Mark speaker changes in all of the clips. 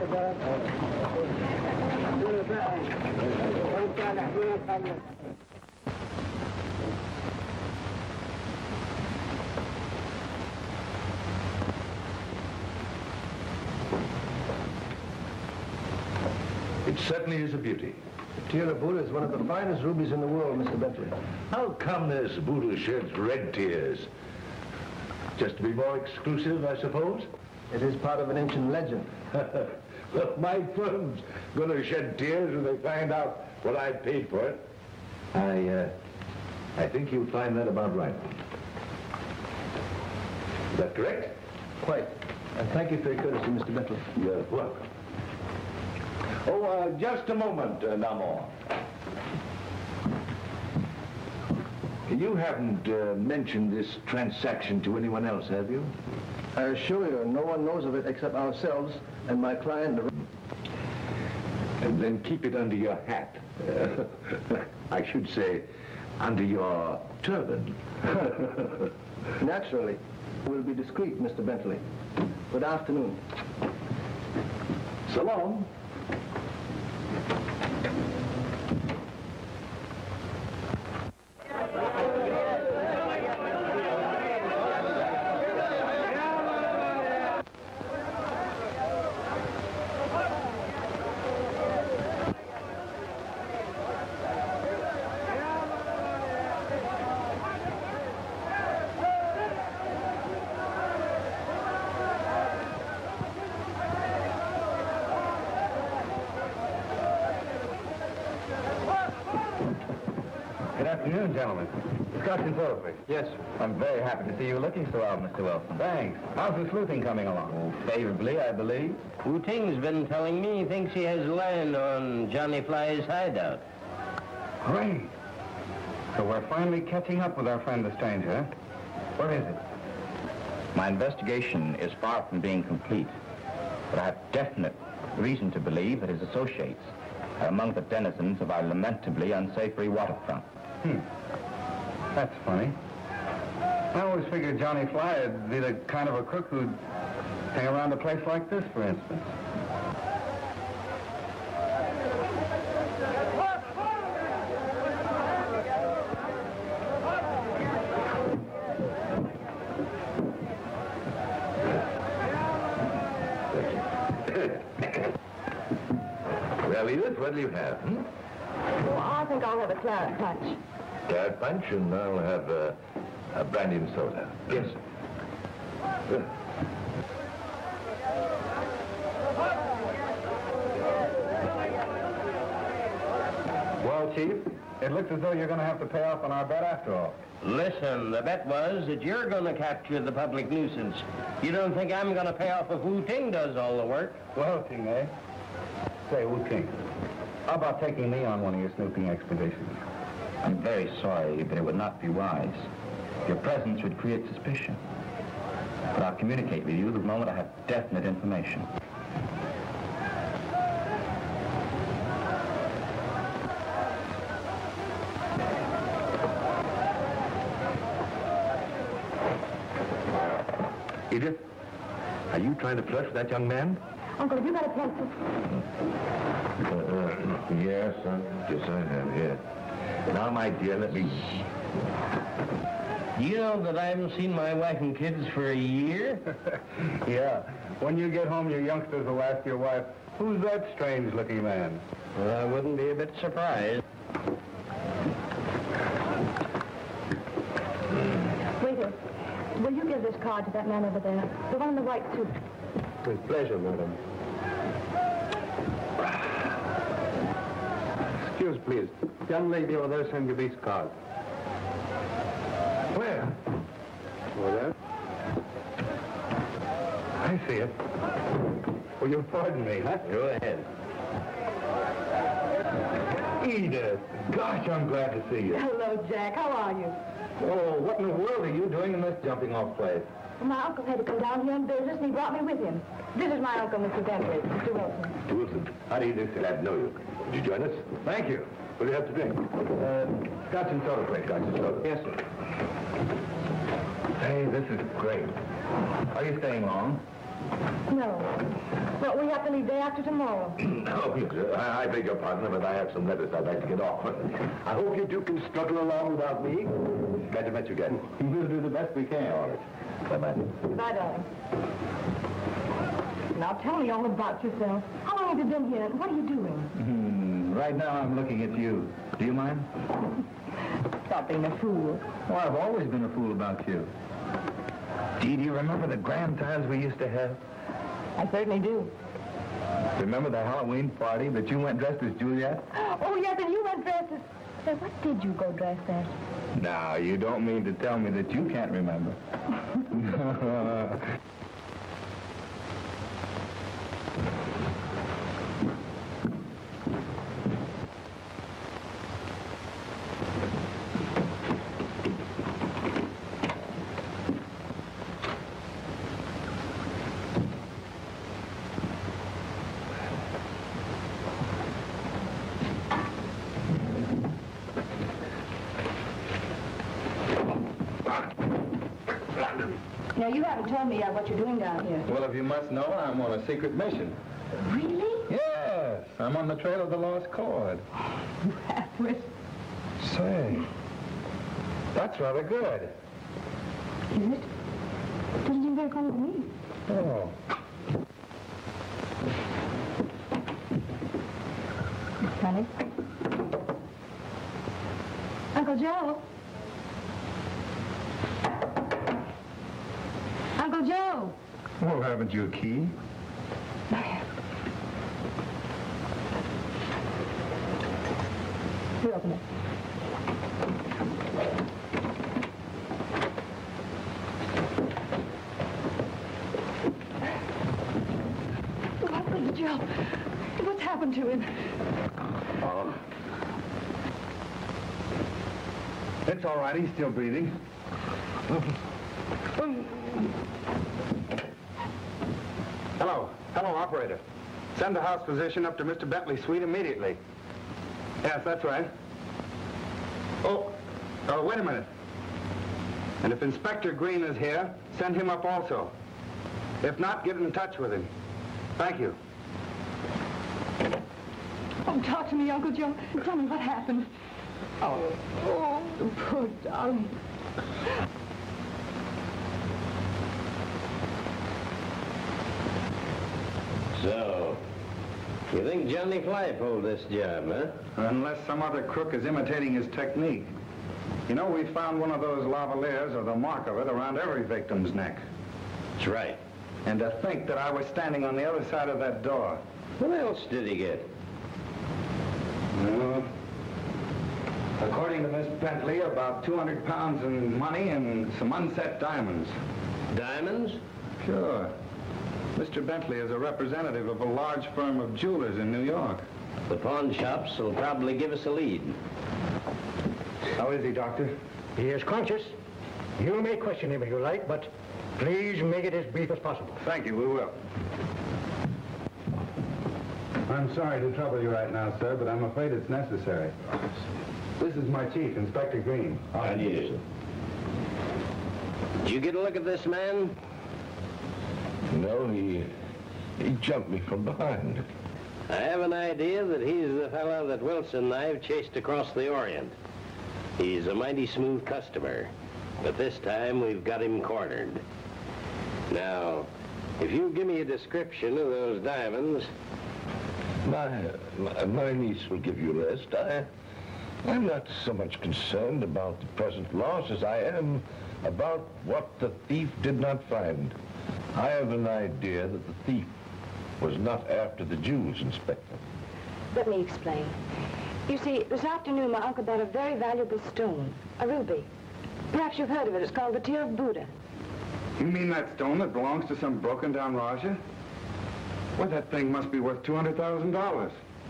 Speaker 1: It certainly is a beauty.
Speaker 2: Tira Buddha is one of the finest rubies in the world, Mr. Bentley.
Speaker 1: How come this Buddha sheds red tears? Just to be more exclusive, I suppose?
Speaker 2: It is part of an ancient legend.
Speaker 1: Look, my firm's going to shed tears when they find out what I paid for it. I think you'll find that about right. Is that correct?
Speaker 2: Quite. And thank you for your courtesy, Mr. Bentley.
Speaker 1: You're welcome. Oh, just a moment, Namor. You haven't mentioned this transaction to anyone else, have you?
Speaker 2: I assure you, no one knows of it except ourselves and my client.
Speaker 1: And then keep it under your hat. I should say, under your turban.
Speaker 2: Naturally. We'll be discreet, Mr. Bentley. Good afternoon.
Speaker 1: So long.
Speaker 3: Good afternoon, gentlemen. Scotch and soda, please.
Speaker 2: Yes, sir.
Speaker 3: I'm very happy to see you looking so well, Mr. Wilson. Thanks. How's the sleuthing coming along? Oh, favorably, I believe.
Speaker 4: Wu Ting's been telling me he thinks he has land on Johnny Fly's hideout.
Speaker 3: Great. So we're finally catching up with our friend the stranger, huh? Where is it?
Speaker 5: My investigation is far from being complete, but I have definite reason to believe that his associates are among the denizens of our lamentably unsavory waterfront.
Speaker 3: That's funny. I always figured Johnny Fly would be the kind of a crook who'd hang around a place like this, for instance.
Speaker 1: Well, Edith, what'll you have,
Speaker 6: Well, I think I'll have a claret punch.
Speaker 1: Claret punch, and I'll have a brandy and soda. Yes, sir.
Speaker 3: Well, Chief, it looks as though you're going to have to pay off on our bet after all.
Speaker 4: Listen, the bet was that you're going to capture the public nuisance. You don't think I'm going to pay off if Wu Ting does all the work?
Speaker 3: Wu Ting, eh? Say, Wu Ting, how about taking me on one of your snooping expeditions?
Speaker 5: I'm very sorry, but it would not be wise. Your presence would create suspicion. But I'll communicate with you the moment I have definite information.
Speaker 1: Edith, are you trying to flirt with that young man?
Speaker 6: Uncle, have you got a pencil?
Speaker 1: Yes, yes, I have, yeah. Now, my dear, let me...
Speaker 4: You know that I haven't seen my wife and kids for a year?
Speaker 3: Yeah. When you get home, your youngsters will ask your wife, who's that strange-looking man?
Speaker 4: Well, I wouldn't be a bit surprised.
Speaker 6: Waiter, will you give this card to that man over there? The one in the white suit.
Speaker 2: With pleasure, madam. Excuse, please. Young lady over there send you this card.
Speaker 1: Where?
Speaker 2: Over there?
Speaker 3: I see it. Will you pardon me, huh?
Speaker 4: Go ahead.
Speaker 3: Edith, gosh, I'm glad to see you.
Speaker 6: Hello, Jack. How are you?
Speaker 3: Oh, what in the world are you doing in this jumping-off place?
Speaker 6: Well, my uncle had to come down here on business, and he brought me with him. This is my uncle, Mr. Bentley, Mr. Wilson.
Speaker 1: Mr. Wilson, how do you do, sir? Glad to know you. Would you join us?
Speaker 3: Thank you.
Speaker 1: What do you have to drink?
Speaker 3: Scotch and soda, please.
Speaker 1: Scotch and soda.
Speaker 2: Yes, sir.
Speaker 3: Hey, this is great. Are you staying long?
Speaker 6: No. But we have to leave day after tomorrow.
Speaker 1: Oh, I beg your pardon, but I have some letters I'd like to get off. I hope you two can struggle along without me. Glad to meet you again.
Speaker 3: We'll do the best we can.
Speaker 1: All right. Bye-bye.
Speaker 6: Goodbye, darling. Now tell me all about yourself. How long have you been here, and what are you doing?
Speaker 3: Right now I'm looking at you. Do you mind?
Speaker 6: Stop being a fool.
Speaker 3: Well, I've always been a fool about you. Dee, do you remember the grand times we used to have?
Speaker 6: I certainly do.
Speaker 3: Remember the Halloween party that you went dressed as Juliet?
Speaker 6: Oh, yes, and you went dressed as... Say, what did you go dressed as?
Speaker 3: Now, you don't mean to tell me that you can't remember.
Speaker 6: Now, you haven't told me yet what you're doing down here.
Speaker 3: Well, if you must know, I'm on a secret mission.
Speaker 6: Really?
Speaker 3: Yes, I'm on the trail of the lost chord.
Speaker 6: You have to it.
Speaker 3: Say, that's rather good.
Speaker 6: Is it? Doesn't seem very funny to me.
Speaker 3: Oh.
Speaker 6: Funny. Uncle Joe. Uncle Joe.
Speaker 3: Well, haven't you a key?
Speaker 6: You open it. Oh, Uncle Joe. What's happened to him?
Speaker 3: It's all right. He's still breathing. Hello, operator. Send the house physician up to Mr. Bentley's suite immediately. Yes, that's right. Oh, wait a minute. And if Inspector Green is here, send him up also. If not, get in touch with him. Thank you.
Speaker 6: Oh, talk to me, Uncle Joe. Tell me what happened. Oh, poor darling.
Speaker 4: So, you think Johnny Fly pulled this job, huh?
Speaker 3: Unless some other crook is imitating his technique. You know, we found one of those lavaliers, or the mark of it, around every victim's neck.
Speaker 4: That's right.
Speaker 3: And to think that I was standing on the other side of that door.
Speaker 4: What else did he get?
Speaker 3: According to Miss Bentley, about 200 pounds in money and some unset diamonds.
Speaker 4: Diamonds?
Speaker 3: Sure. Mr. Bentley is a representative of a large firm of jewelers in New York.
Speaker 4: The pawn shops will probably give us a lead.
Speaker 3: How is he, Doctor?
Speaker 7: He is conscious. You may question him if you like, but please make it as brief as possible.
Speaker 3: Thank you, we will. I'm sorry to trouble you right now, sir, but I'm afraid it's necessary. This is my chief, Inspector Green.
Speaker 4: I need it. Did you get a look at this man?
Speaker 1: No, he jumped me from behind.
Speaker 4: I have an idea that he's the fellow that Wilson and I have chased across the Orient. He's a mighty smooth customer, but this time we've got him cornered. Now, if you give me a description of those diamonds...
Speaker 1: My niece will give you a list. I'm not so much concerned about the present loss as I am about what the thief did not find. I have an idea that the thief was not after the jewels, Inspector.
Speaker 6: Let me explain. You see, this afternoon my uncle bought a very valuable stone, a ruby. Perhaps you've heard of it. It's called the Tear of Buddha.
Speaker 3: You mean that stone that belongs to some broken-down Raja? Well, that thing must be worth $200,000.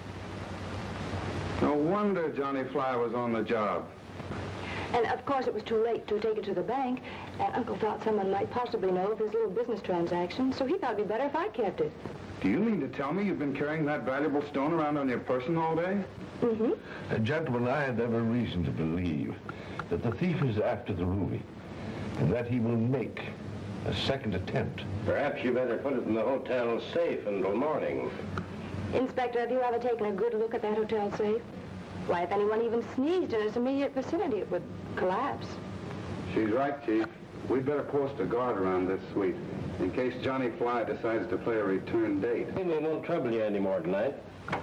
Speaker 3: No wonder Johnny Fly was on the job.
Speaker 6: And, of course, it was too late to take it to the bank, and Uncle thought someone might possibly know of his little business transaction, so he thought it'd be better if I kept it.
Speaker 3: Do you mean to tell me you've been carrying that valuable stone around on your person all day?
Speaker 6: Mm-hmm.
Speaker 1: Gentlemen, I have every reason to believe that the thief is after the ruby, and that he will make a second attempt.
Speaker 4: Perhaps you better put it in the hotel safe until morning.
Speaker 6: Inspector, have you ever taken a good look at that hotel safe? Why, if anyone even sneezed in its immediate vicinity, it would collapse.
Speaker 3: She's right, Chief. We'd better post a guard around this suite in case Johnny Fly decides to play a return date.
Speaker 4: We won't trouble you anymore tonight.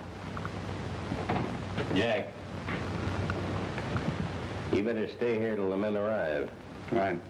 Speaker 4: Jack, you better stay here till the men arrive.
Speaker 3: Right.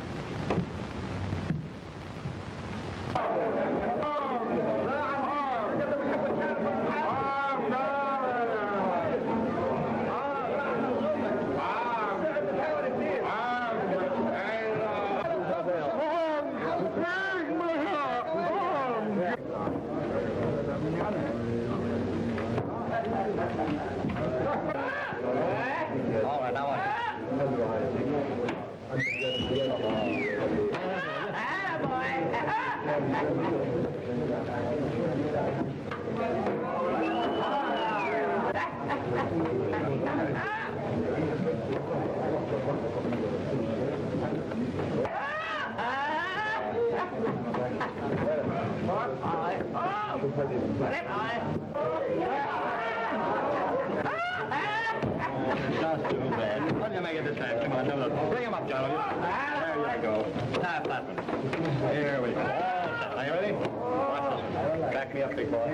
Speaker 5: Not too bad. What do you make it this time? Come on, bring him up, John. There you go. Tie Flatman. Here we go. Are you ready? Watch this. Back me up, big boy.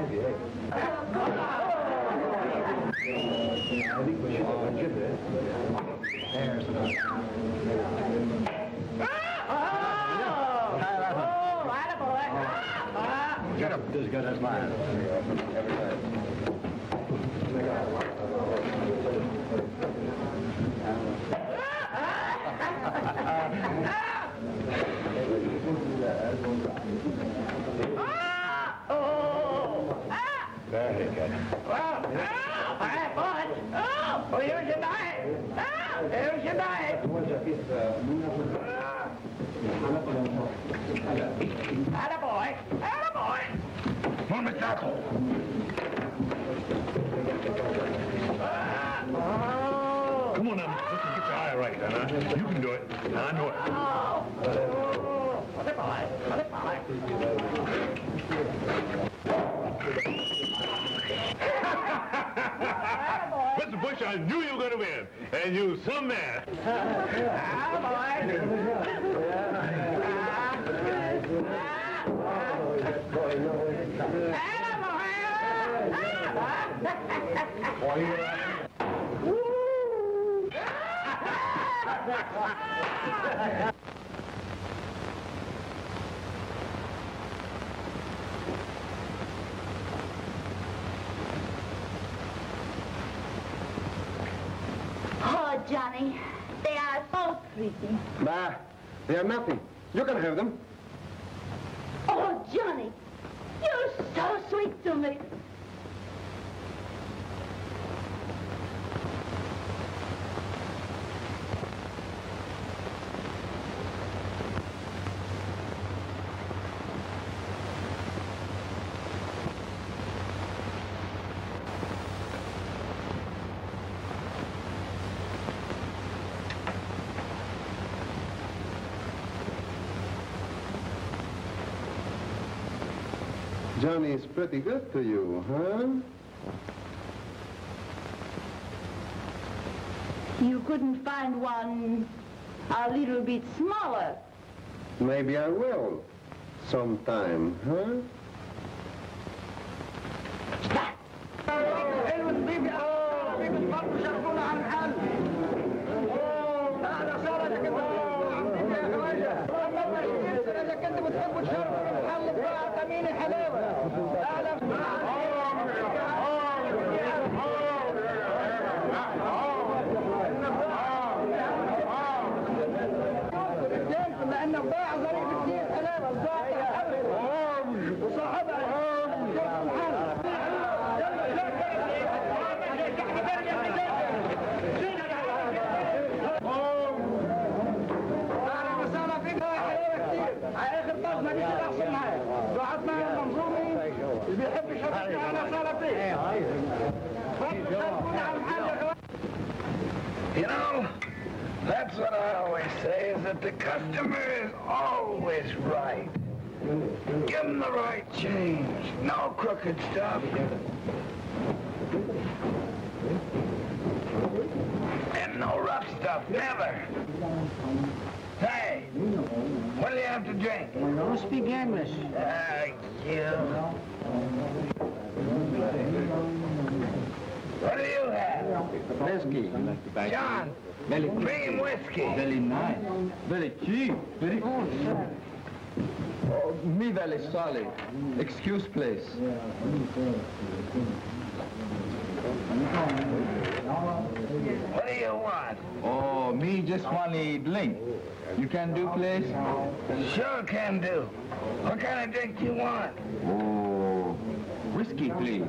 Speaker 5: There's get up as good as mine. Every time. Very good.
Speaker 8: Here's your knife. Here's your knife. Attaboy. Attaboy.
Speaker 1: Come on, McDonald. Come on now. Let's get your eye right, huh? You can do it. I know it. Mr. Bush, I knew you were going to win. And you some man.
Speaker 9: Oh, Johnny, they are so pretty.
Speaker 3: Bah, they are nothing. You can have them.
Speaker 9: Oh, Johnny, you're so sweet to me.
Speaker 3: Johnny is pretty good to you, huh?
Speaker 9: You couldn't find one a little bit smaller.
Speaker 3: Maybe I will. Sometime, huh?
Speaker 1: You know, that
Speaker 8: That's what I always say, is that the customer is always right. Give him the right change. No crooked stuff. And no rough stuff, never. Hey, what do you have to drink?
Speaker 7: I don't speak English.
Speaker 8: What do you have?
Speaker 5: Whiskey.
Speaker 8: John,
Speaker 5: Very
Speaker 8: bring him whiskey.
Speaker 5: Very nice. Very cheap. Very
Speaker 2: Oh, me very sorry. Excuse, please.
Speaker 8: What do you want?
Speaker 5: Oh, me just want a drink. You can do, please?
Speaker 8: Sure can do. What kind of drink you want?
Speaker 5: Oh, whiskey, please.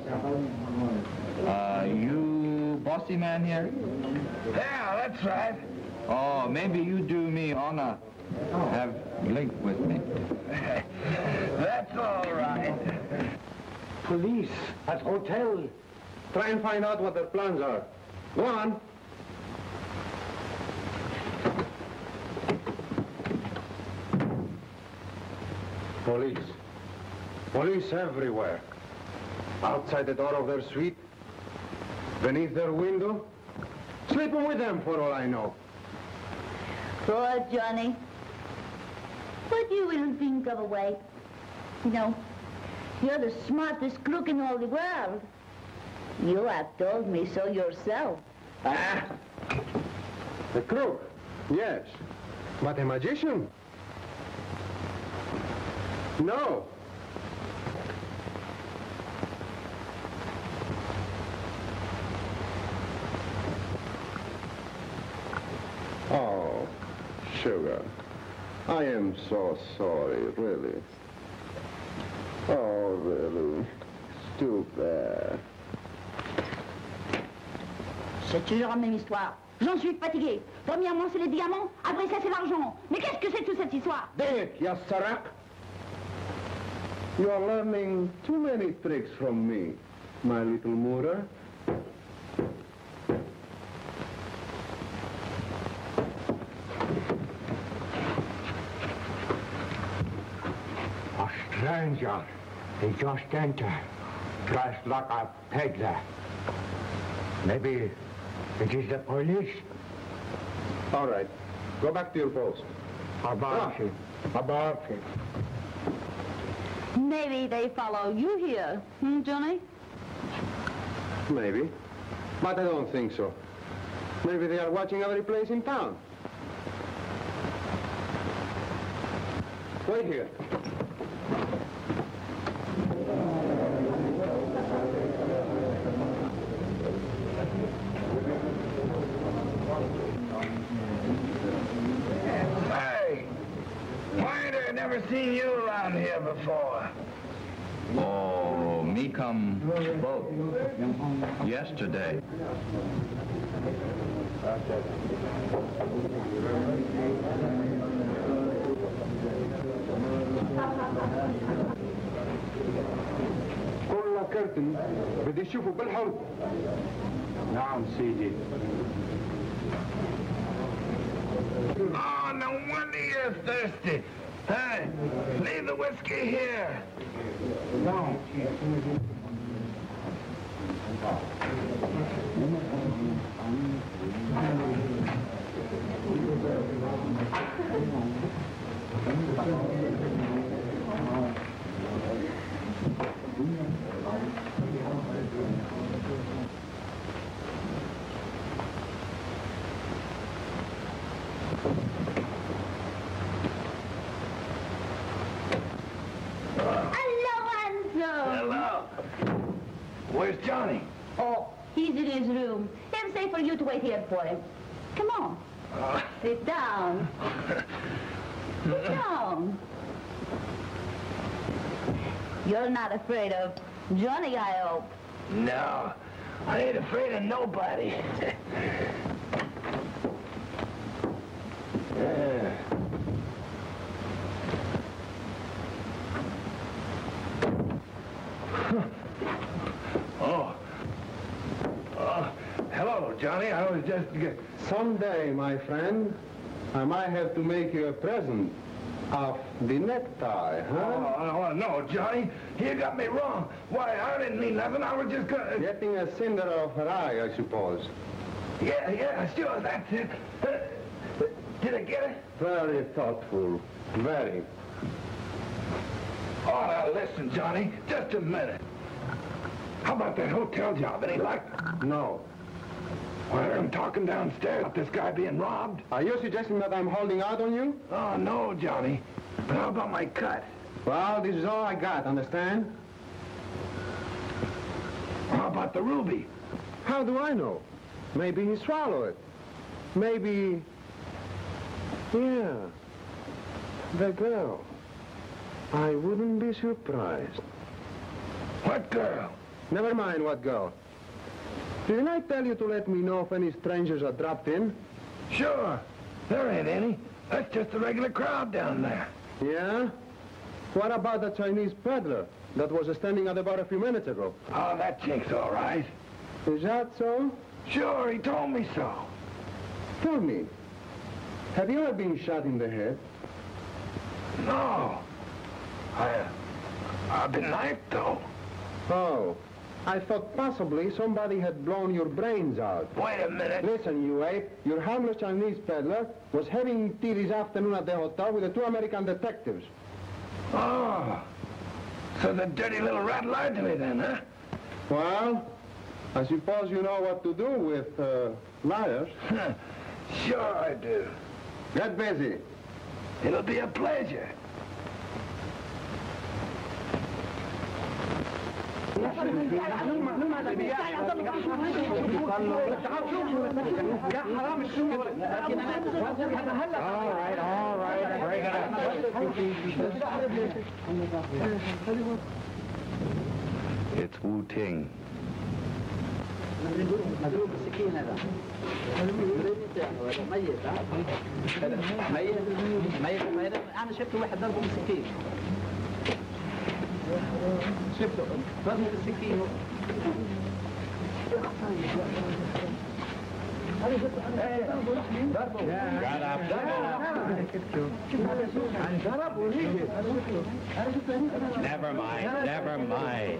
Speaker 5: You bossy man here?
Speaker 8: Yeah, that's right.
Speaker 5: Oh, maybe you do me honor. Have drink with me.
Speaker 8: That's all right.
Speaker 7: Police at hotel.
Speaker 3: Try and find out what their plans are. Go on. Police. Police everywhere. Outside the door of their suite. Beneath their window. Sleeping with them, for all I know.
Speaker 9: Poor Johnny. But you will think of a way. You know, you're the smartest crook in all the world. You have told me so yourself.
Speaker 3: Ah! The crook? Yes. But a magician? No. Oh, Sugar. I am so sorry, really. Oh, really. Too bad.
Speaker 9: C'est toujours la même histoire. J'en suis fatigué. Premièrement, c'est les diamants. Après ça, c'est l'argent. Mais qu'est-ce que c'est toute cette histoire?
Speaker 3: Dang it, Yasarak. You are learning too many tricks from me, my little Moora.
Speaker 7: A stranger. He just entered. Dressed like a peddler. Maybe it is the police.
Speaker 3: All right. Go back to your post.
Speaker 7: About it. About it.
Speaker 9: Maybe they follow you here, Johnny?
Speaker 3: Maybe. But I don't think so. Maybe they are watching every place in town. Wait here.
Speaker 8: Hey, Winder, never seen you around here before.
Speaker 5: Oh, me come boat yesterday.
Speaker 3: كل كرتن بدي اشوفه بالحرب. نعم سيدي.
Speaker 8: Oh, no wonder you're thirsty. Hey, leave the whiskey here.
Speaker 3: No.
Speaker 8: Hello. Where's Johnny?
Speaker 9: Oh, he's in his room. He'll say for you to wait here for him. Come on. Sit down. Sit down. You're not afraid of Johnny, I hope.
Speaker 8: No, I ain't afraid of nobody. Hello, Johnny. I was just...
Speaker 3: Someday, my friend, I might have to make you a present of the necktie, huh?
Speaker 8: Oh, no, Johnny. You got me wrong. Why, I didn't mean nothing. I was just gonna...
Speaker 3: Getting a cinder off her eye, I suppose.
Speaker 8: Yeah, sure, that's it. Did I get it?
Speaker 3: Very thoughtful. Very.
Speaker 8: Oh, now listen, Johnny. Just a minute. How about that hotel job? Any luck?
Speaker 3: No.
Speaker 8: Well, I heard him talking downstairs about this guy being robbed.
Speaker 3: Are you suggesting that I'm holding out on you?
Speaker 8: Oh, no, Johnny. But how about my cut?
Speaker 3: Well, this is all I got, understand?
Speaker 8: How about the ruby?
Speaker 3: How do I know? Maybe he swallowed it. Maybe... Yeah. The girl. I wouldn't be surprised.
Speaker 8: What girl?
Speaker 3: Never mind what girl. Didn't I tell you to let me know if any strangers are dropped in?
Speaker 8: Sure. There ain't any. That's just a regular crowd down there.
Speaker 3: Yeah? What about the Chinese peddler that was standing at the bar a few minutes ago?
Speaker 8: Oh, that chink's all right.
Speaker 3: Is that so?
Speaker 8: Sure, he told me so.
Speaker 3: Tell me, have you ever been shot in the head?
Speaker 8: No. I've been knifed, though.
Speaker 3: Oh, I thought possibly somebody had blown your brains out.
Speaker 8: Wait a minute.
Speaker 3: Listen, you ape, your harmless Chinese peddler was having tea this afternoon at the hotel with the 2 American detectives.
Speaker 8: Oh, so the dirty little rat lied to me then, huh?
Speaker 3: Well, I suppose you know what to do with liars.
Speaker 8: Sure I do.
Speaker 3: Get busy.
Speaker 8: It'll be a pleasure.
Speaker 3: All right, break it up.
Speaker 8: It's Wu-Ting.
Speaker 2: انا شفت واحد ضربه بالسكين شفته ضربه بالسكين
Speaker 4: Never mind, never mind.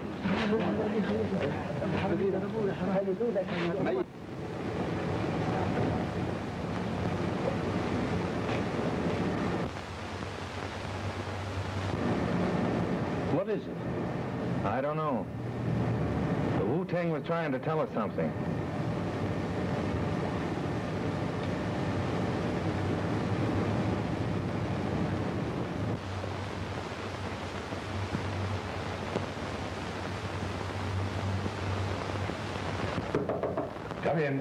Speaker 5: What is it? I don't know. The Wu-Tang was trying to tell us something.
Speaker 1: Come in.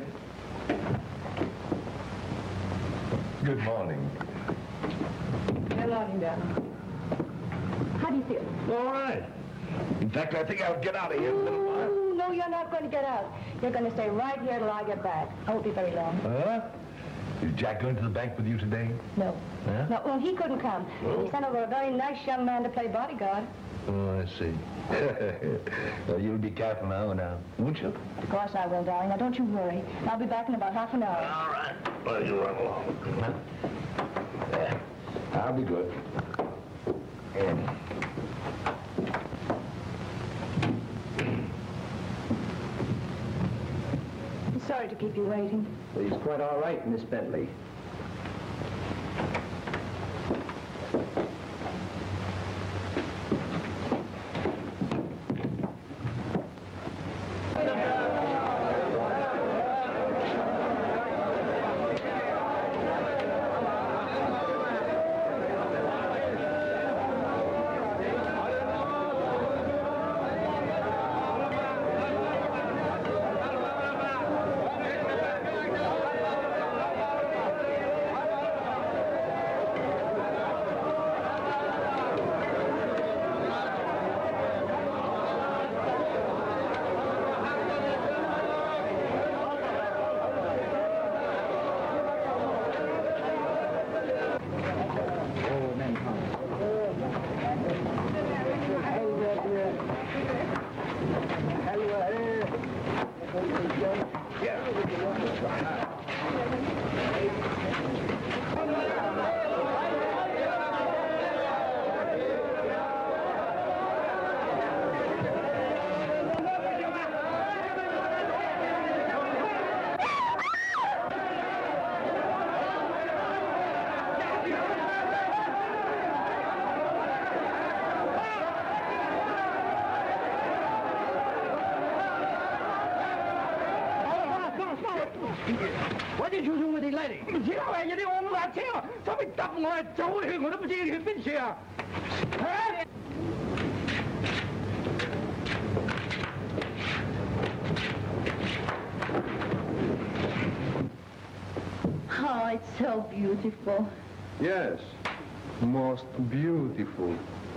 Speaker 1: Good morning.
Speaker 6: Good morning, darling. How do you feel?
Speaker 1: All right. In fact, I think I'll get out of here in a little while.
Speaker 6: Oh, no, you're not going to get out. You're going to stay right here till I get back. I won't be very long.
Speaker 1: Huh? Is Jack going to the bank with you today?
Speaker 6: No.
Speaker 1: Huh?
Speaker 6: No, well, he couldn't come. He sent over a very nice young man to play bodyguard.
Speaker 1: Oh, I see. Well, you'll be careful now, won't you?
Speaker 6: Of course I will, darling. Now, don't you worry. I'll be back in about half an hour.
Speaker 1: All right. Well, you run along. Yeah. I'll be good.
Speaker 6: I'm sorry to keep you waiting.
Speaker 2: He's quite all right, Miss Bentley. What did you do with the lady?
Speaker 9: Oh, it's so beautiful.
Speaker 2: Yes, most beautiful.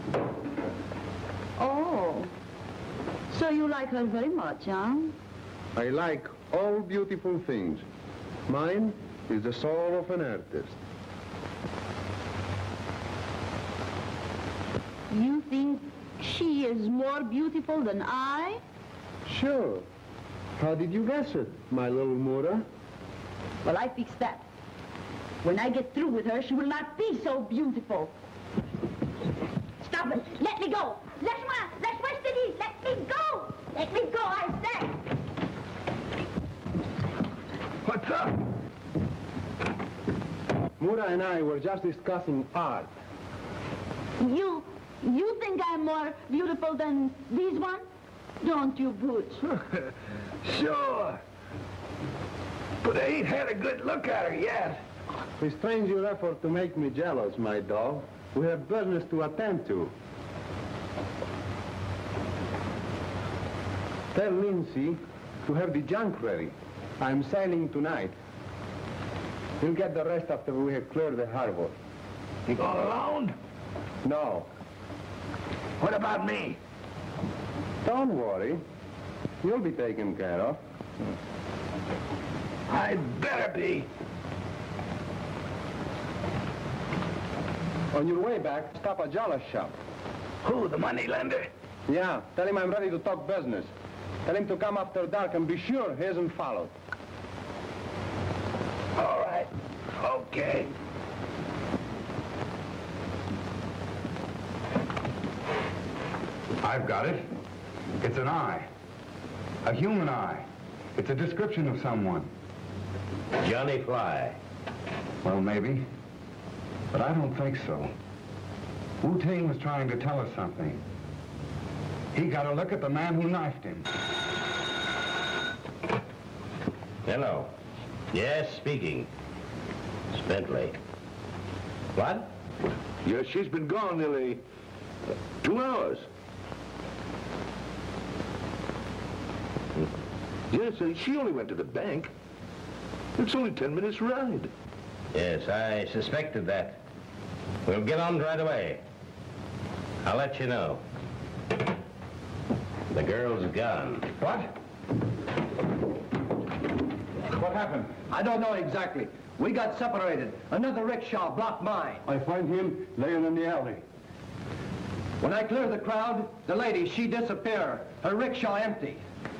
Speaker 9: Oh, so you like her very much, huh?
Speaker 2: I like all beautiful things. Mine is the soul of an artist.
Speaker 9: You think she is more beautiful than I?
Speaker 2: Sure. How did you guess it, my little Mura?
Speaker 9: Well, I fixed that. When I get through with her, she will not be so beautiful. Stop it. Let me go. Laisse-moi. Laisse-moi, je te dis. Let me go. Let me go, I say.
Speaker 2: What's up? Mura and I were just discussing art.
Speaker 9: You think I'm more beautiful than these ones? Don't you, Butch?
Speaker 8: Sure. But I ain't had a good look at her yet.
Speaker 2: Restrain your effort to make me jealous, my dog. We have business to attend to. Tell Lindsay to have the junk ready. I'm sailing tonight. We'll get the rest after we have cleared the harbor.
Speaker 8: You going alone?
Speaker 2: No.
Speaker 8: What about me?
Speaker 2: Don't worry. You'll be taken care of.
Speaker 8: I'd better be.
Speaker 2: On your way back, stop at Jala's shop.
Speaker 8: Who, the money lender?
Speaker 2: Yeah, tell him I'm ready to talk business. Tell him to come after dark and be sure he isn't followed.
Speaker 8: All right. Okay.
Speaker 3: I've got it. It's an eye. A human eye. It's a description of someone.
Speaker 4: Johnny Fly.
Speaker 3: Well, maybe. But I don't think so. Wu-Ting was trying to tell us something. He got a look at the man who knifed him.
Speaker 4: Hello. Yes, speaking. It's Bentley. What?
Speaker 1: Yes, she's been gone nearly 2 hours. Yes, and she only went to the bank. It's only 10 minutes' ride.
Speaker 4: Yes, I suspected that. We'll get on right away. I'll let you know. The girl's gone.
Speaker 3: What? What happened?
Speaker 2: I don't know exactly. We got separated. Another rickshaw blocked mine. I find him laying in the alley. When I clear the crowd, the lady, she disappeared. Her rickshaw empty.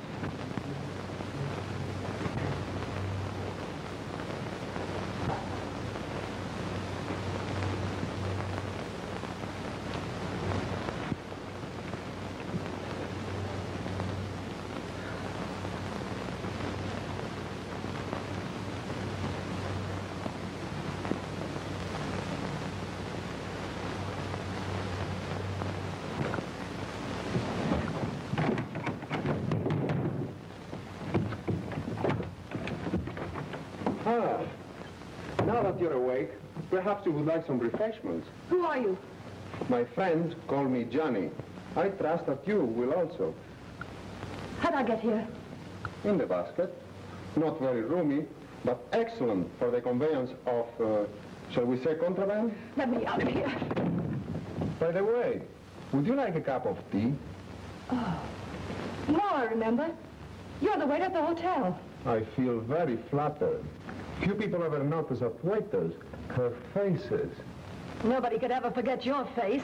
Speaker 2: Now that you're awake, perhaps you would like some refreshments.
Speaker 6: Who are you?
Speaker 2: My friends call me Johnny. I trust that you will also.
Speaker 6: How'd I get here?
Speaker 2: In the basket. Not very roomy, but excellent for the conveyance of, shall we say, contraband?
Speaker 6: Let me out of here.
Speaker 2: By the way, would you like a cup of tea?
Speaker 6: Oh. Now I remember. You're the waiter at the hotel.
Speaker 2: I feel very flattered. Few people ever notice of waiters, her faces.
Speaker 6: Nobody could ever forget your face.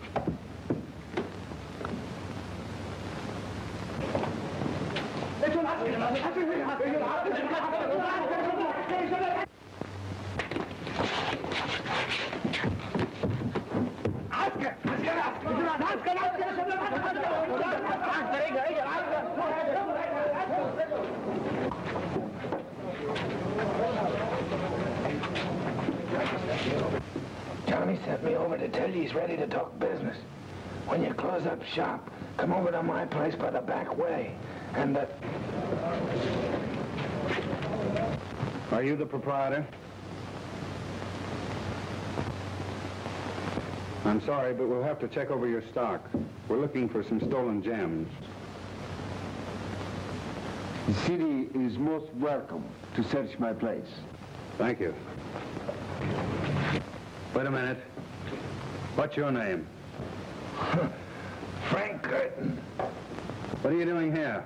Speaker 2: Let your
Speaker 8: Johnny sent me over to tell you he's ready to talk business. When you close up shop, come over to my place by the back way. And
Speaker 3: Are you the proprietor? I'm sorry, but we'll have to check over your stock. We're looking for some stolen gems.
Speaker 8: the city is most welcome to search my place.
Speaker 3: Thank you. Wait a minute. What's your name?
Speaker 8: Frank Curtin.
Speaker 3: What are you doing here?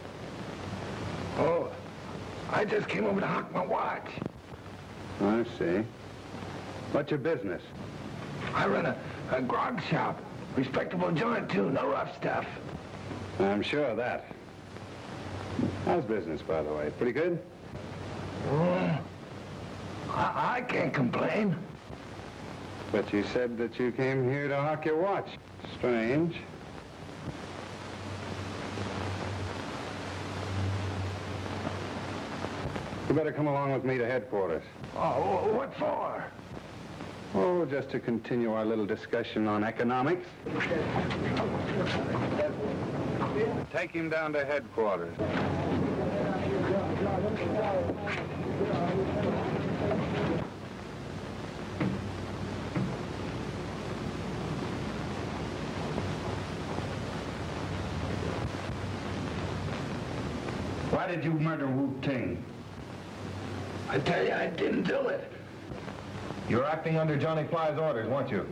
Speaker 8: Oh, I just came over to hock my watch.
Speaker 3: I see. What's your business?
Speaker 8: I run a grog shop. Respectable joint, too. No rough stuff.
Speaker 3: I'm sure of that. How's business, by the way? Pretty good?
Speaker 8: I can't complain.
Speaker 3: But you said that you came here to hock your watch. Strange. You better come along with me to headquarters.
Speaker 8: Oh, what for?
Speaker 3: Oh, just to continue our little discussion on economics. Take him down to headquarters. Why did you murder Wu Ting?
Speaker 8: I tell you, I didn't do it.
Speaker 1: You were acting under Johnny Fly's orders, weren't you?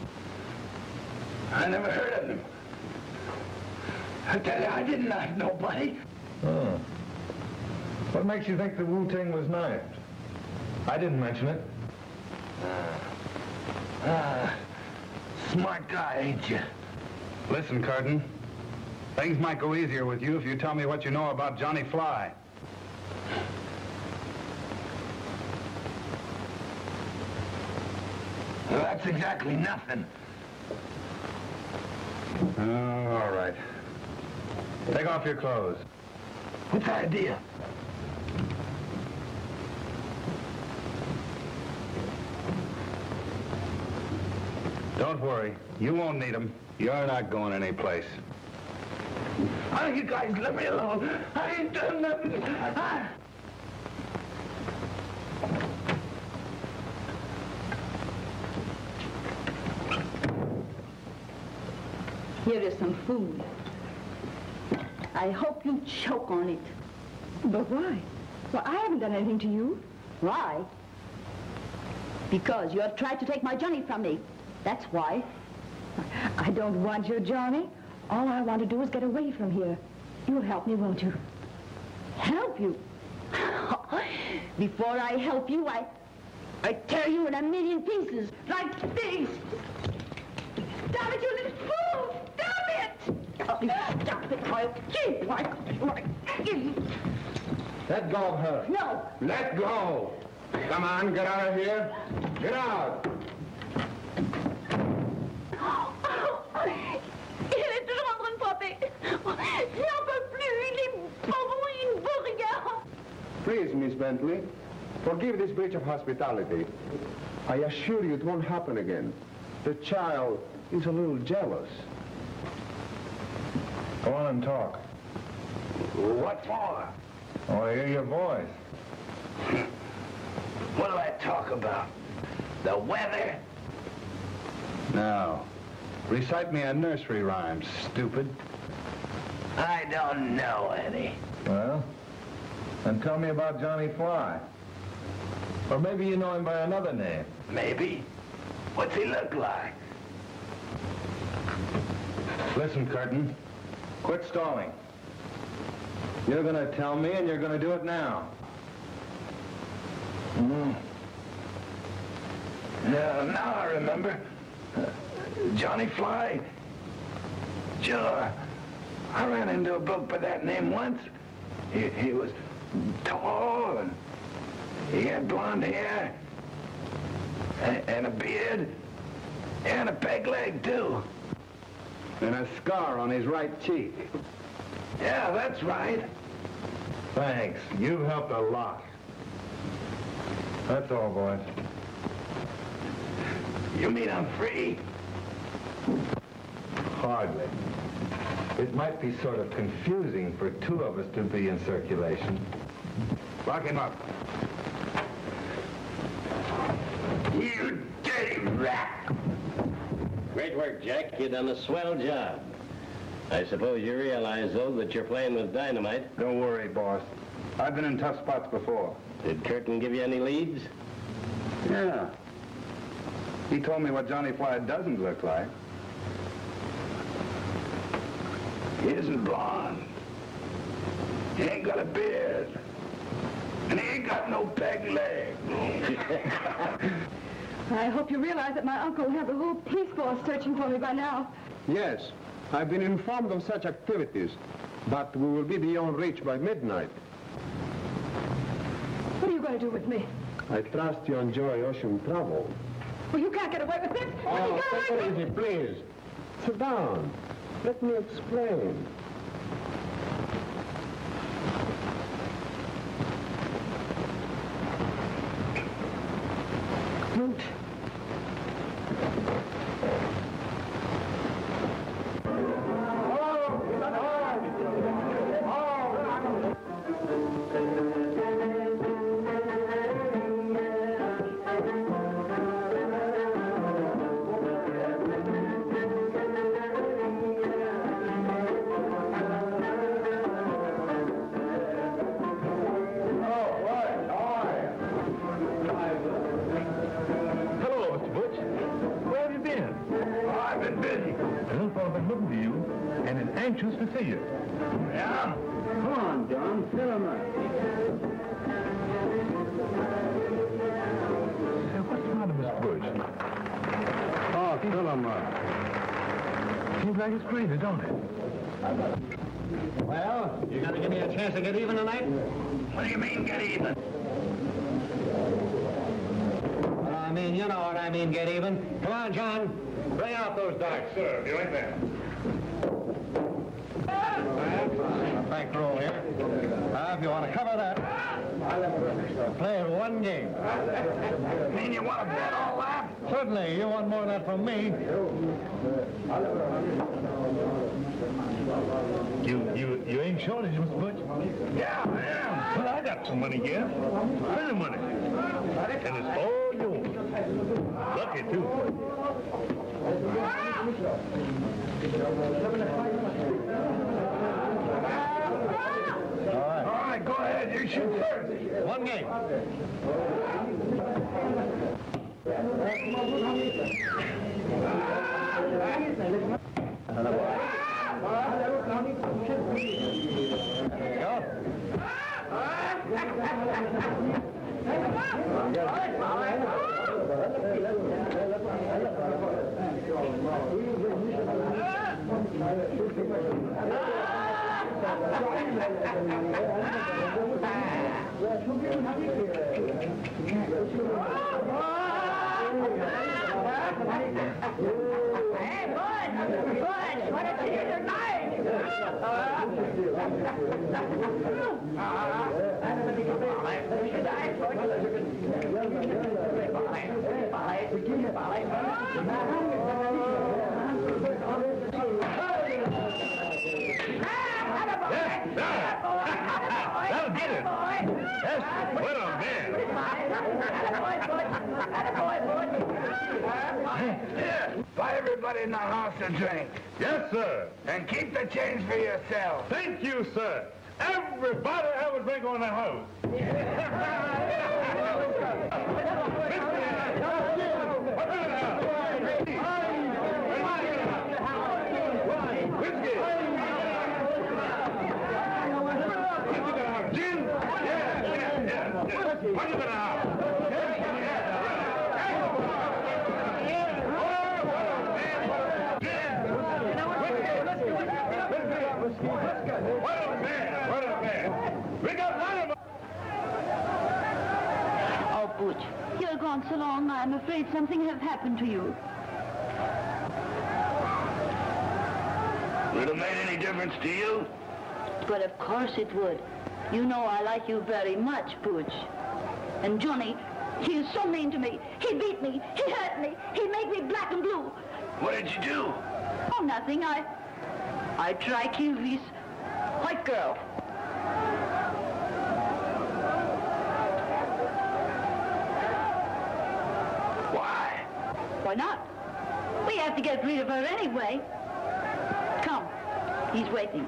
Speaker 8: I never heard of him. I tell you, I didn't knife nobody.
Speaker 1: Oh. What makes you think that Wu Ting was knifed? I didn't mention it.
Speaker 8: Smart guy, ain't you?
Speaker 3: Listen, Curtin. Things might go easier with you if you tell me what you know about Johnny Fly.
Speaker 8: Well, that's exactly nothing.
Speaker 3: All right. Take off your clothes.
Speaker 8: What's the idea?
Speaker 3: Don't worry. You won't need them. You're not going anyplace.
Speaker 8: Oh, you guys let me alone. I ain't done nothing.
Speaker 9: Here is some food. I hope you choke on it.
Speaker 6: But why? Well, I haven't done anything to you.
Speaker 9: Why? Because you have tried to take my Johnny from me. That's why.
Speaker 6: I don't want your Johnny. All I want to do is get away from here. You'll help me, won't you?
Speaker 9: Help you? Before I help you, I tear you in a million pieces, like this. Stop it, you little fool! Stop it! Stop it, I'll kill you.
Speaker 3: Let go of her.
Speaker 9: No.
Speaker 3: Let go. Come on, get out of here. Get out.
Speaker 9: Il est toujours en train de frapper. J'en peux plus, il est pauvre, il veut rien.
Speaker 10: Please, Miss Bentley, forgive this breach of hospitality. I assure you it won't happen again. The child is a little jealous.
Speaker 1: Go on and talk.
Speaker 8: What for?
Speaker 1: I want to hear your voice.
Speaker 8: What do I talk about? The weather?
Speaker 3: No. Recite me a nursery rhyme, stupid.
Speaker 8: I don't know any.
Speaker 1: Well, then tell me about Johnny Fly. Or maybe you know him by another name.
Speaker 8: Maybe. What's he look like?
Speaker 3: Listen, Curtin. Quit stalling. You're going to tell me, and you're going to do it now.
Speaker 8: Now I remember. Johnny Fly. Sure. I ran into a book by that name once. He was tall, and he had blonde hair, and a beard, and a peg leg, too.
Speaker 3: And a scar on his right cheek.
Speaker 8: Yeah, that's right.
Speaker 3: Thanks. You've helped a lot. That's all, boys.
Speaker 8: You mean I'm free?
Speaker 3: Hardly. It might be sort of confusing for two of us to be in circulation. Lock him up.
Speaker 8: You dirty rat!
Speaker 4: Great work, Jack. You done a swell job. I suppose you realize, though, that you're playing with dynamite.
Speaker 3: Don't worry, boss. I've been in tough spots before.
Speaker 4: Did Curtin give you any leads?
Speaker 3: Yeah. He told me what Johnny Fly doesn't look like.
Speaker 8: He isn't blonde. He ain't got a beard. And he ain't got no peg leg.
Speaker 6: I hope you realize that my uncle will have the whole police force searching for me by now.
Speaker 10: Yes, I've been informed of such activities, but we will be beyond reach by midnight.
Speaker 6: What are you going to do with me?
Speaker 10: I trust you enjoy ocean travel.
Speaker 6: Well, you can't get away with this.
Speaker 10: Oh, take it easy, please. Sit down. Let me explain.
Speaker 6: Root.
Speaker 1: Anxious to see you.
Speaker 8: Yeah?
Speaker 2: Come on, John, fill him up.
Speaker 1: What's the matter, Mr. Bush?
Speaker 3: Oh, fill him up.
Speaker 1: Seems like it's crazy, don't it?
Speaker 2: Well, you gonna give me a chance to get even tonight?
Speaker 8: What do you mean, get even?
Speaker 2: Well, I mean, you know what I mean, get even. Come on, John. Bring out those darts.
Speaker 1: Sir, you ain't there.
Speaker 2: Bankroll here. Now, if you want to cover that, play it one game.
Speaker 8: Mean you want to bet all that?
Speaker 2: Certainly, you want more of that from me.
Speaker 1: You ain't shortage, Mr. Butch?
Speaker 8: Yeah, I am.
Speaker 1: Well, I got some money here. Plenty of money. And it's all yours. Lucky, too.
Speaker 8: All right, go ahead. You shoot first.
Speaker 2: One game.
Speaker 9: Hey, Bud! Bud! What did you do tonight?
Speaker 1: That'll get it. Yes, what a man.
Speaker 8: Here, buy everybody in the house a drink.
Speaker 1: Yes, sir.
Speaker 8: And keep the change for yourself.
Speaker 1: Thank you, sir. Everybody have a drink on the house. Whiskey. Gin? Yeah. What you gonna have? What a man!
Speaker 8: We got none of them!
Speaker 9: Oh, Butch, you're gone so long, I'm afraid something have happened to you.
Speaker 8: Would it have made any difference to you?
Speaker 9: But of course it would. You know I like you very much, Butch. And Johnny, he is so mean to me. He beat me. He hurt me. He made me black and blue.
Speaker 8: What did you do?
Speaker 9: Oh, nothing. I try kill this white girl.
Speaker 8: Why?
Speaker 9: Why not? We have to get rid of her anyway. Come. He's waiting.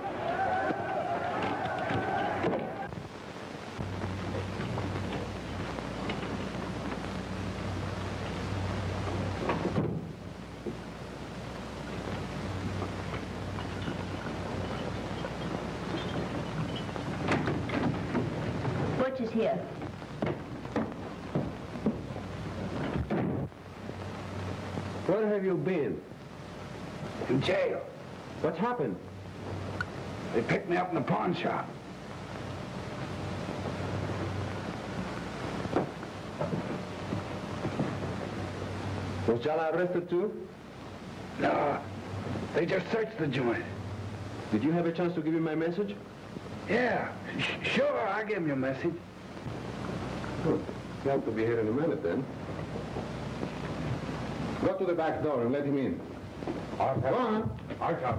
Speaker 9: Butch is here.
Speaker 10: Where have you been?
Speaker 8: In jail.
Speaker 10: What's happened?
Speaker 8: They picked me up in the pawn shop.
Speaker 10: Was Jala arrested too?
Speaker 8: No, they just searched the joint.
Speaker 10: Did you have a chance to give him my message?
Speaker 8: Yeah, sure, I'll give him your message.
Speaker 10: Good. He have to be here in a minute then. Go to the back door and let him in. Go on.
Speaker 7: I'll come.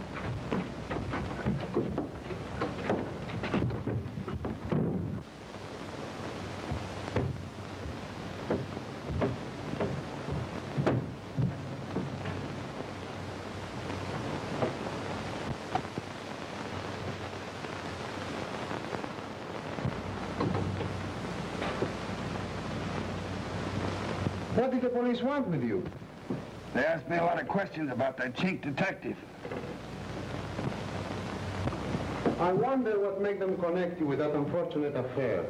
Speaker 10: What did the police want with you?
Speaker 8: They asked me a lot of questions about that chink detective.
Speaker 10: I wonder what made them connect you with that unfortunate affair.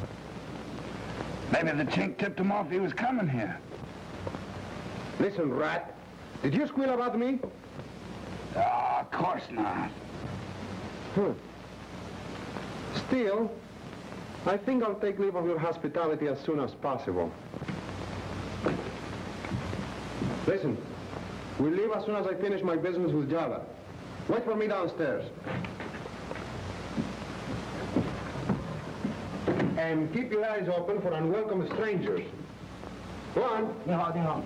Speaker 8: Maybe the chink tipped him off he was coming here.
Speaker 10: Listen, rat. Did you squeal about me?
Speaker 8: Oh, of course not.
Speaker 10: Still, I think I'll take leave of your hospitality as soon as possible. Listen, we'll leave as soon as I finish my business with Jala. Wait for me downstairs. And keep your eyes open for unwelcome strangers. Go on.
Speaker 2: No.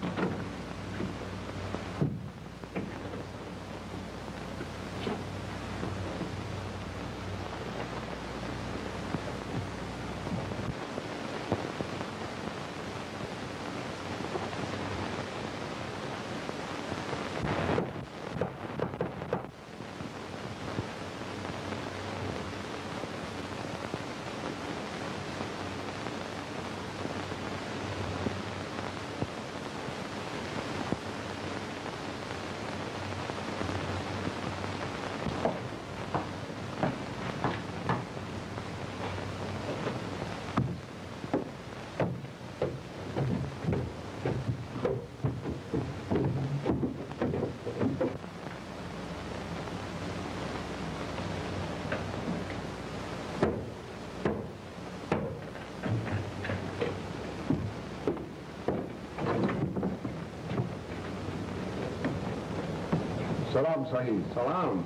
Speaker 10: Salam, Sahib. Salam.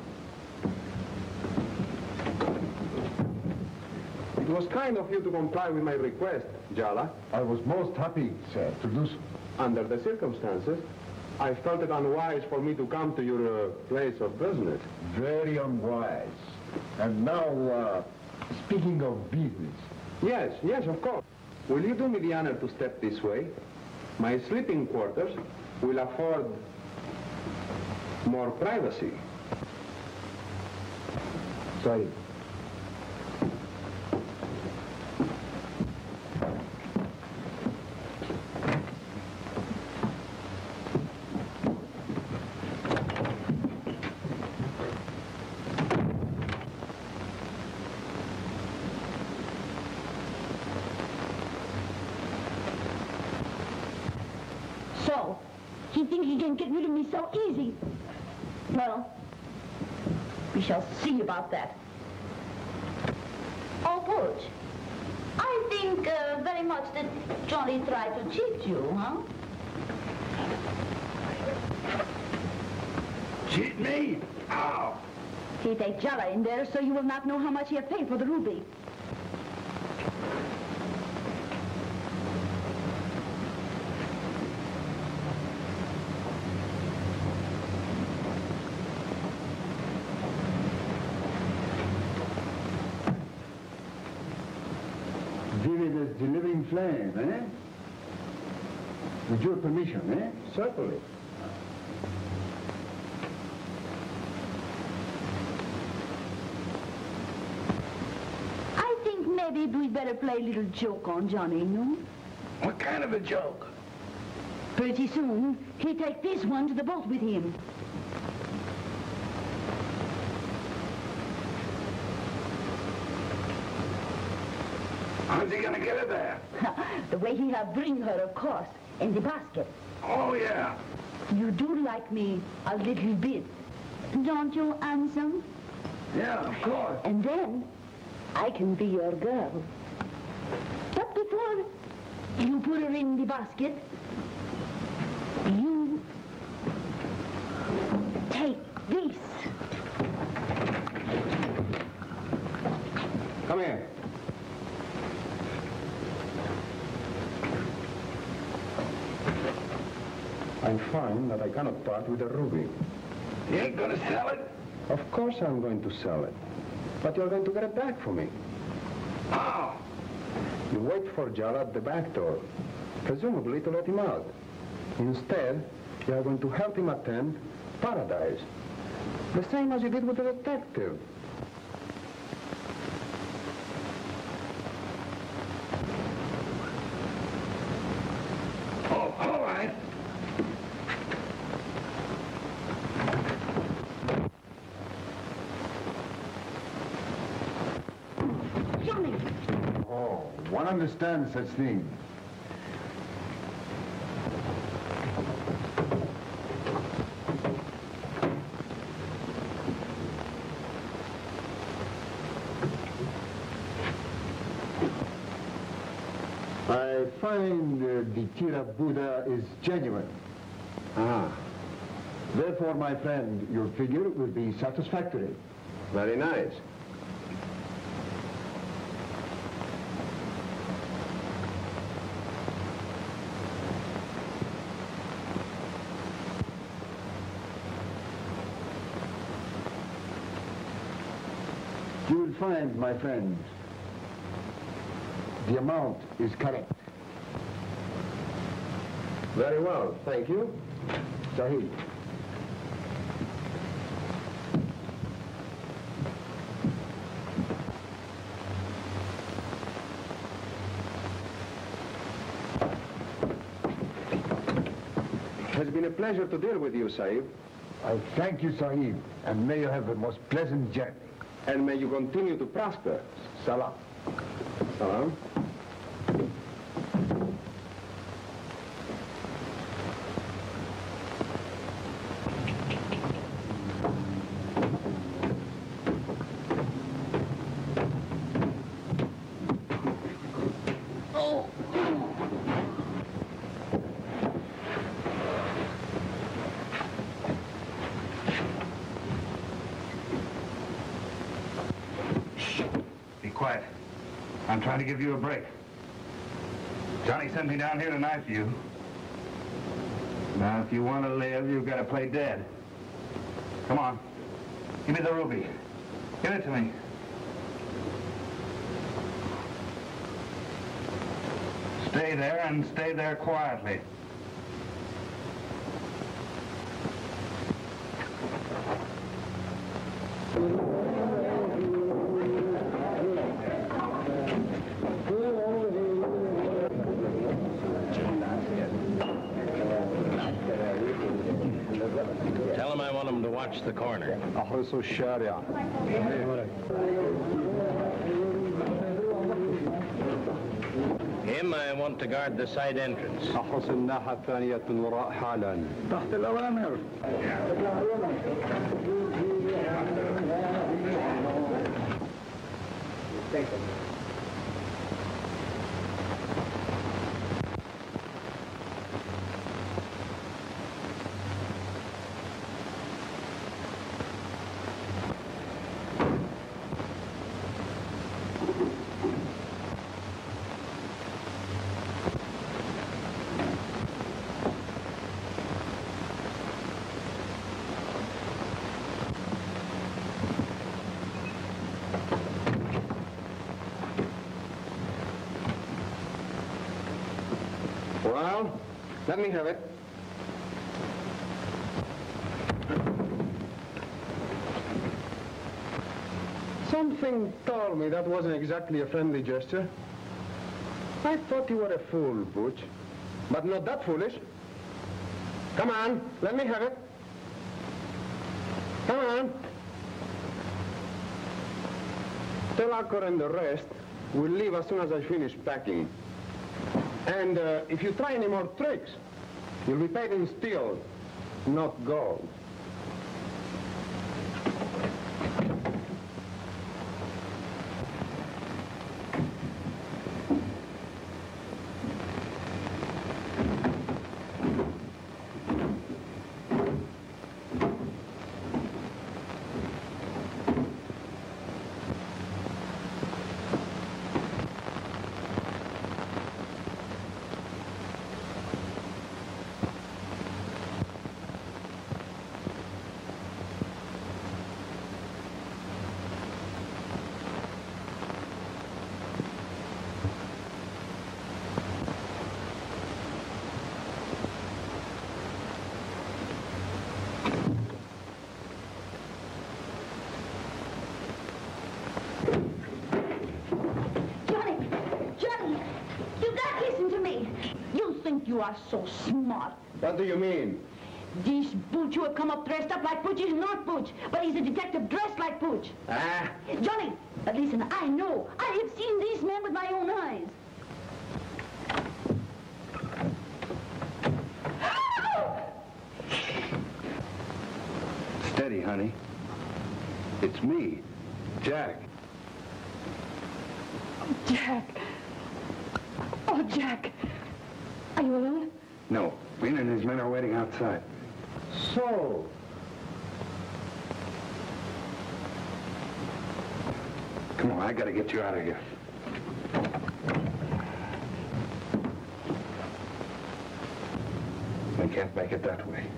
Speaker 10: It was kind of you to comply with my request, Jala.
Speaker 7: I was most happy, sir, to do so.
Speaker 10: Under the circumstances, I felt it unwise for me to come to your place of business.
Speaker 7: Very unwise. And now, speaking of business.
Speaker 10: Yes, of course. Will you do me the honor to step this way? My sleeping quarters will afford more privacy.
Speaker 7: Sorry.
Speaker 9: So, he thinks he can get rid of me so easy. Well, we shall see about that. George, I think very much that Johnny tried to cheat you, huh?
Speaker 8: Cheat me? How?
Speaker 9: He take Jala in there so you will not know how much he have paid for the ruby.
Speaker 10: Vivid as the living flame, eh? With your permission, eh? Certainly.
Speaker 9: I think maybe we'd better play a little joke on Johnny, no?
Speaker 8: What kind of a joke?
Speaker 9: Pretty soon, he take this one to the boat with him.
Speaker 8: How's he gonna get her there?
Speaker 9: The way he have bring her, of course, in the basket.
Speaker 8: Oh, yeah.
Speaker 9: You do like me a little bit, don't you, handsome?
Speaker 8: Yeah, of course.
Speaker 9: And then I can be your girl. But before you put her in the basket, you take this.
Speaker 10: Come here. I find that I cannot part with the ruby.
Speaker 8: You ain't gonna sell it?
Speaker 10: Of course I'm going to sell it. But you're going to get it back for me.
Speaker 8: How?
Speaker 10: You wait for Jala at the back door, presumably to let him out. Instead, you are going to help him attend Paradise. The same as you did with the detective.
Speaker 8: Oh, all right.
Speaker 9: Johnny!
Speaker 10: Oh, one understands such things. I find the Tira Buddha is genuine. Ah. Therefore, my friend, your figure will be satisfactory. Very nice. You will find, my friend, the amount is correct. Very well, thank you. Sahib. It has been a pleasure to deal with you, Sahib. I thank you, Sahib, and may you have the most pleasant journey. And may you continue to prosper. Salam. Salam.
Speaker 3: Quiet. I'm trying to give you a break. Johnny sent me down here to knife you. Now, if you want to live, you've got to play dead. Come on. Give me the ruby. Give it to me. Stay there and stay there quietly.
Speaker 4: Tell him I want him to watch the corner.
Speaker 10: أحرس الشارع.
Speaker 4: Him, I want to guard the side entrance.
Speaker 10: أحرس الناحية الثانية من وراء حالا. تحت الأوامر.
Speaker 3: Well, let me have it. Something told me that wasn't exactly a friendly gesture. I thought you were a fool, Butch. But not that foolish. Come on, let me have it. Come on. Tell Akor and the rest we'll leave as soon as I finish packing. And if you try any more tricks, you'll be paid in steel, not gold.
Speaker 9: You are so smart.
Speaker 3: What do you mean?
Speaker 9: This Butch who have come up dressed up like Butch is not Butch, but he's a detective dressed like Butch.
Speaker 3: Ah?
Speaker 9: Johnny, but listen, I know. I have seen these men with my own eyes.
Speaker 3: Steady, honey. It's me, Jack.
Speaker 6: Jack. Oh, Jack. Are you alone?
Speaker 3: No, Green and his men are waiting outside.
Speaker 10: So,
Speaker 3: Come on, I gotta get you out of here. We can't make it that way.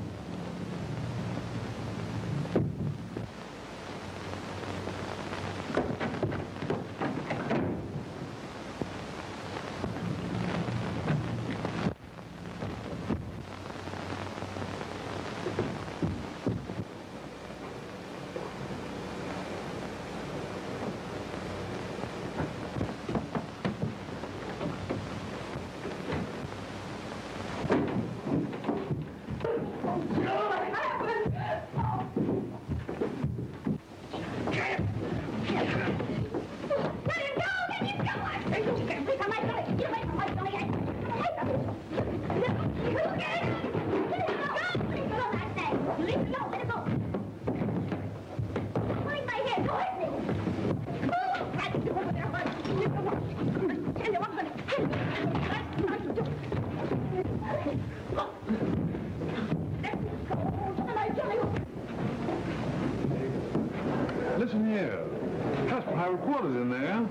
Speaker 1: Listen here. That's private quarters in there.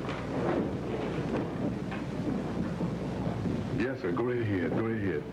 Speaker 1: Yes, sir. Go right ahead. Go right ahead.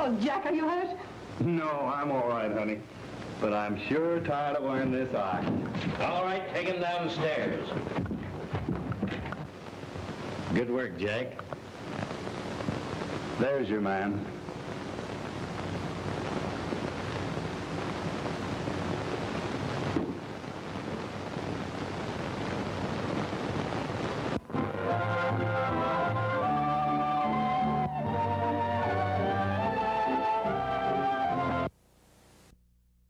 Speaker 6: Oh, Jack, are you hurt?
Speaker 3: No, I'm all right, honey. But I'm sure tired of wearing this eye.
Speaker 4: All right, take him downstairs. Good work, Jack.
Speaker 3: There's your man.